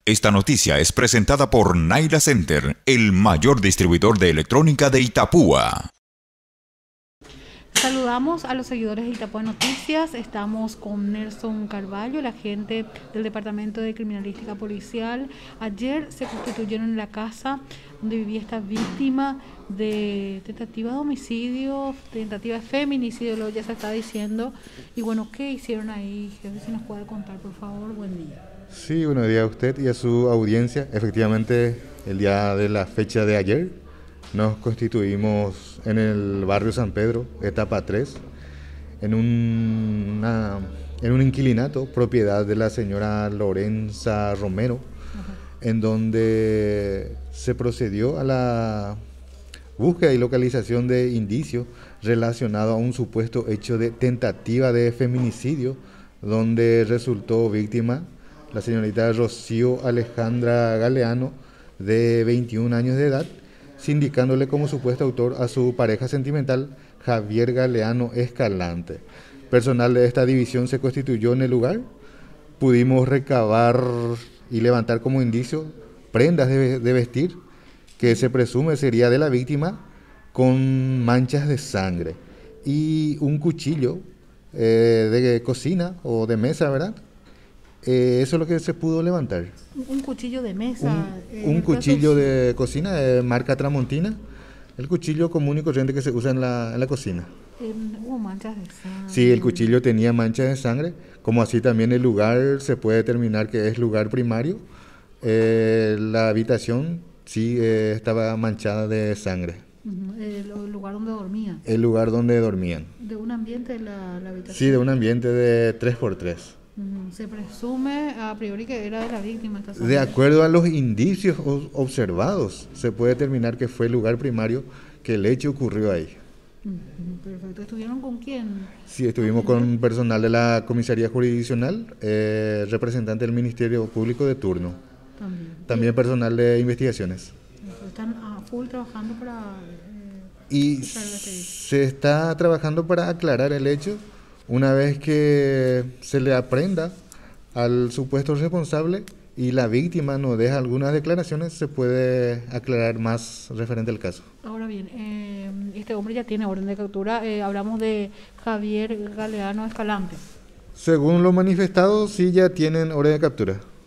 Esta noticia es presentada por Naila Center, el mayor distribuidor de electrónica de Itapúa. Saludamos a los seguidores de Itapúa Noticias. Estamos con Nelson Carvalho, el agente del Departamento de Criminalística Policial. Ayer se constituyeron en la casa donde vivía esta víctima de tentativa de homicidio, tentativa de feminicidio, lo ya se está diciendo. Y bueno, ¿qué hicieron ahí? Si nos puede contar, por favor. Buen día. Sí, buenos días a usted y a su audiencia. Efectivamente, el día de la fecha de ayer nos constituimos en el barrio San Pedro, etapa 3, en un inquilinato, propiedad de la señora Lorenza Romero, en donde se procedió a la búsqueda y localización de indicios relacionados a un supuesto hecho de tentativa de feminicidio, donde resultó víctima la señorita Rocío Alejandra Galeano, de 21 años de edad, sindicándole como supuesto autor a su pareja sentimental, Javier Galeano Escalante. Personal de esta división se constituyó en el lugar. Pudimos recabar y levantar como indicio prendas de vestir que se presume sería de la víctima, con manchas de sangre, y un cuchillo de cocina o de mesa, ¿verdad? Eso es lo que se pudo levantar. Un cuchillo de mesa. Un cuchillo de cocina de marca Tramontina, el cuchillo común y corriente que se usa en la cocina. Hubo manchas de sangre. Sí, el cuchillo tenía manchas de sangre, como así también el lugar se puede determinar que es lugar primario. La habitación sí estaba manchada de sangre. El lugar donde dormían. El lugar donde dormían. ¿De un ambiente de la habitación? Sí, de un ambiente de 3x3. Se presume a priori que era de la víctima esta sangre. De acuerdo a los indicios observados, se puede determinar que fue el lugar primario que el hecho ocurrió ahí. Perfecto. ¿Estuvieron con quién? Sí, estuvimos con personal de la comisaría jurisdiccional, representante del Ministerio Público de turno. También personal de investigaciones. Están a full trabajando para... Y se está trabajando para aclarar el hecho. Una vez que se le aprenda al supuesto responsable y la víctima nos deja algunas declaraciones, se puede aclarar más referente al caso. Ahora bien, este hombre ya tiene orden de captura. Hablamos de Javier Galeano Escalante. Según lo manifestado, sí ya tienen orden de captura.